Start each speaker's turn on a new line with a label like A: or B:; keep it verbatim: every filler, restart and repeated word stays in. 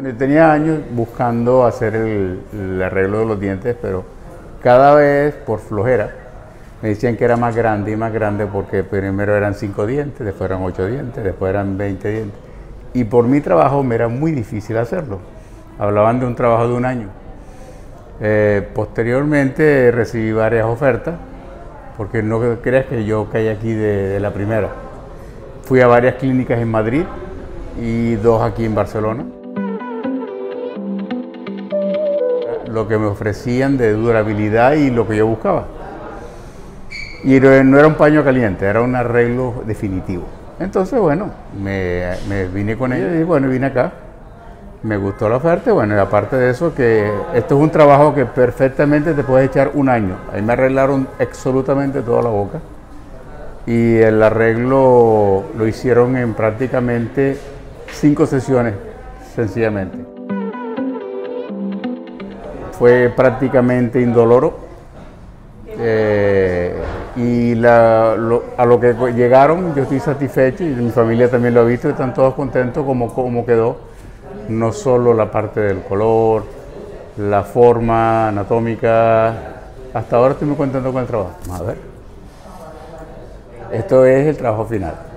A: Bueno, yo tenía años buscando hacer el, el arreglo de los dientes, pero cada vez por flojera me decían que era más grande y más grande porque primero eran cinco dientes, después eran ocho dientes, después eran veinte dientes. Y por mi trabajo me era muy difícil hacerlo. Hablaban de un trabajo de un año. Eh, posteriormente recibí varias ofertas, porque no creas que yo caí aquí de, de la primera. Fui a varias clínicas en Madrid y dos aquí en Barcelona. Lo que me ofrecían de durabilidad y lo que yo buscaba. Y no era un paño caliente, era un arreglo definitivo. Entonces, bueno, me, me vine con ellos y bueno, vine acá. Me gustó la oferta y bueno, y aparte de eso, que esto es un trabajo que perfectamente te puedes echar un año. Ahí me arreglaron absolutamente toda la boca. Y el arreglo lo hicieron en prácticamente cinco sesiones, sencillamente. Fue prácticamente indoloro. Eh, y la, lo, a lo que llegaron yo estoy satisfecho y mi familia también lo ha visto y están todos contentos como, como quedó. No solo la parte del color, la forma anatómica. Hasta ahora estoy muy contento con el trabajo. A ver. Esto es el trabajo final.